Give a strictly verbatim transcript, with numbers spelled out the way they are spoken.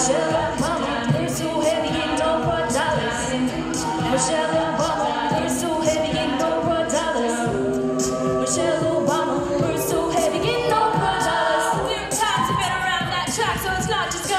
Michelle Obama, we're so heavy, getting no more dollars. Michelle Obama, we're so heavy, getting no more dollars. Michelle Obama, we're so heavy, getting no more dollars. There are times I've been around that track, so it's not just